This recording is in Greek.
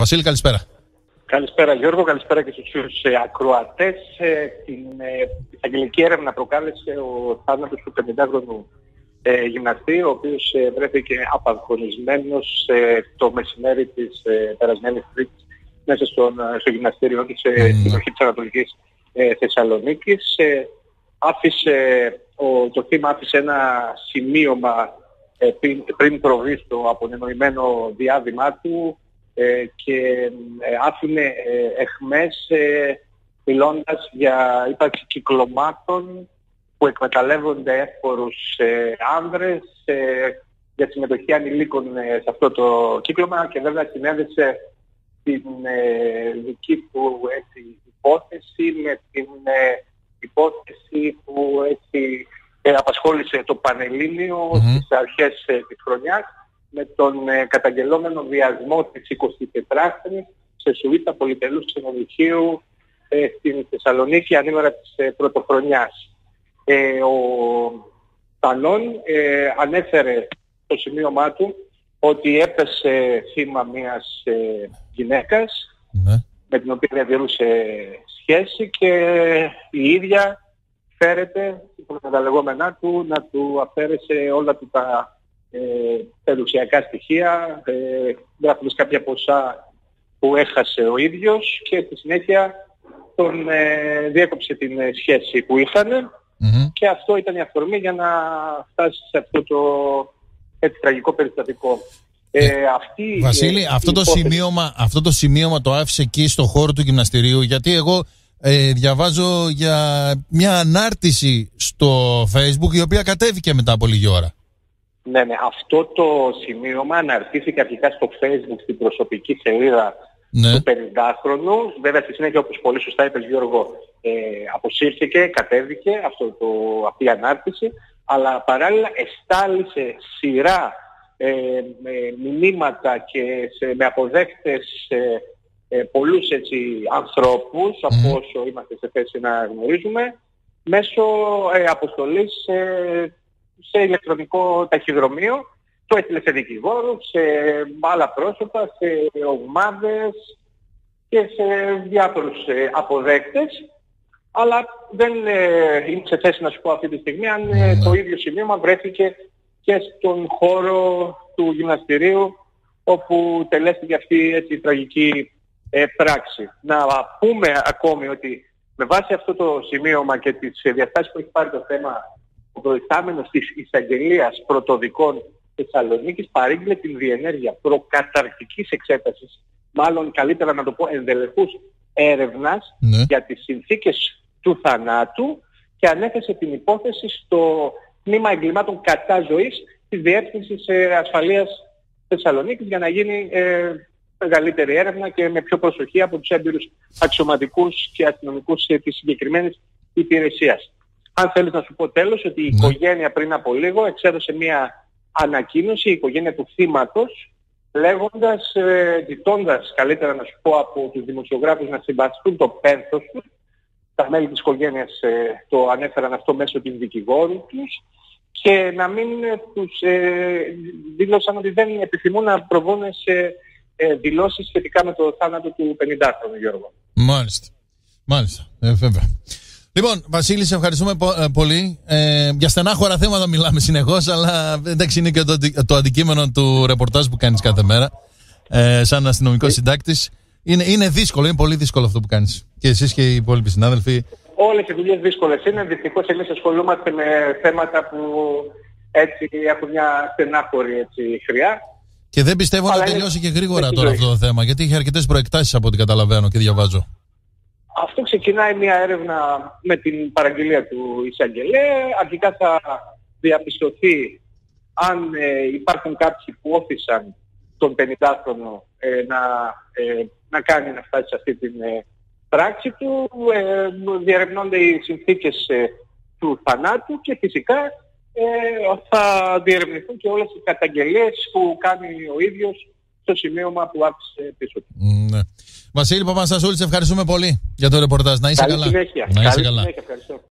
Βασίλη, καλησπέρα. Καλησπέρα Γιώργο, καλησπέρα και στους ακροατές. Την εισαγγελική έρευνα προκάλεσε ο θάνατος του 50χρονου γυμναστή, ο οποίος βρέθηκε απαγχωνισμένος το μεσημέρι της περασμένης Τρίτης μέσα στο γυμναστήριό της στην περιοχή της Ανατολικής Θεσσαλονίκης. Το θύμα άφησε ένα σημείωμα πριν προβεί στο απονενοημένο διάδημά του και άφηνε εχμές μιλώντας για ύπαρξη κυκλωμάτων που εκμεταλλεύονται εύπορους άνδρες για συμμετοχή ανηλίκων σε αυτό το κύκλωμα, και βέβαια συνέδεσε την δική του υπόθεση με την υπόθεση που απασχόλησε το Πανελλήνιο στις αρχές της χρονιάς, με τον καταγγελόμενο βιασμό της 24χρονης σε σουίτα πολυτελούς ξενοδοχείου στην Θεσσαλονίκη ανήμερα της πρωτοχρονιάς. Ο Τανών ανέφερε στο σημείωμά του ότι έπεσε θύμα μιας γυναίκας με την οποία διατηρούσε σχέση, και η ίδια φέρεται με τα λεγόμενά του να του αφαίρεσε όλα του τα περιουσιακά στοιχεία, γράφοντας κάποια ποσά που έχασε ο ίδιος, και στη συνέχεια τον διέκοψε την σχέση που είχαν, και αυτό ήταν η αφορμή για να φτάσει σε αυτό το τραγικό περιστατικό. Βασίλη, αυτό το σημείωμα το άφησε εκεί στο χώρο του γυμναστηρίου, γιατί εγώ διαβάζω για μια ανάρτηση στο Facebook η οποία κατέβηκε μετά από λίγη ώρα. Ναι, αυτό το σημείωμα αναρτήθηκε αρχικά στο Facebook στην προσωπική σελίδα του 50χρονου. Βέβαια στη συνέχεια, όπως πολύ σωστά είπες Γιώργο, αποσύρθηκε, κατέβηκε αυτή η ανάρτηση, αλλά παράλληλα εστάλησε σειρά μηνύματα και με αποδέκτες πολλούς ανθρώπους, από όσο είμαστε σε θέση να γνωρίζουμε, μέσω αποστολής σε ηλεκτρονικό ταχυδρομείο. Το έστειλε σε δικηγόρους, σε άλλα πρόσωπα, σε ομάδες και σε διάφορους αποδέκτες, αλλά δεν είμαι σε θέση να σου πω αυτή τη στιγμή αν το ίδιο σημείωμα βρέθηκε και στον χώρο του γυμναστηρίου όπου τελέστηκε αυτή η τραγική πράξη. Να πούμε ακόμη ότι με βάση αυτό το σημείωμα και τις διαστάσεις που έχει πάρει το θέμα, ο προϊστάμενος της εισαγγελίας πρωτοδικών Θεσσαλονίκης παρήγγειλε την διενέργεια προκαταρκτικής εξέτασης, μάλλον καλύτερα να το πω ενδελεχούς έρευνας για τις συνθήκες του θανάτου, και ανέθεσε την υπόθεση στο τμήμα εγκλημάτων κατά ζωής της Διεύθυνσης Ασφαλείας Θεσσαλονίκης για να γίνει μεγαλύτερη έρευνα και με πιο προσοχή από τους έμπειρους αξιωματικούς και αστυνομικούς της συγκεκριμένης υπηρεσίας. Αν θέλεις να σου πω τέλος ότι η οικογένεια πριν από λίγο εξέδωσε μια ανακοίνωση, η οικογένεια του θύματος, λέγοντας, ζητώντας καλύτερα να σου πω από τους δημοσιογράφους να συμβαστούν το πένθος τους. Τα μέλη της οικογένειας το ανέφεραν αυτό μέσω των δικηγόρων τους, και να μην τους δήλωσαν ότι δεν επιθυμούν να προβούν σε δηλώσεις σχετικά με το θάνατο του 50χρονου Γιώργο. Μάλιστα, βέβαια. Λοιπόν, Βασίλη, σε ευχαριστούμε πολύ. Για στενάχωρα θέματα μιλάμε συνεχώς, αλλά εντάξει, είναι και το αντικείμενο του ρεπορτάζ που κάνεις κάθε μέρα σαν αστυνομικός συντάκτης. Είναι δύσκολο, είναι πολύ δύσκολο αυτό που κάνεις. Και εσείς και οι υπόλοιποι συνάδελφοι. Όλες οι δουλειές δύσκολες είναι. Δυστυχώς εμείς ασχολούμαστε με θέματα που έτσι έχουν μια στενάχωρη χρειά. Και δεν πιστεύω να τελειώσει και γρήγορα τώρα αυτό το θέμα, γιατί έχει αρκετές προεκτάσεις από ό,τι καταλαβαίνω και διαβάζω. Αυτό ξεκινάει μια έρευνα με την παραγγελία του εισαγγελέα. Αρχικά θα διαπιστωθεί αν υπάρχουν κάποιοι που όθησαν τον 50χρονο να φτάσει σε αυτή την πράξη του. Διερευνώνται οι συνθήκες του θανάτου και φυσικά θα διερευνηθούν και όλες οι καταγγελίες που κάνει ο ίδιος στο σημείωμα που άφησε πίσω του. Ναι. Βασίλη Παπαναστασούλη, σε ευχαριστούμε πολύ για το ρεπορτάζ. Να είσαι καλά. Καλή συνέχεια. Να είσαι καλά. Ευχαριστώ.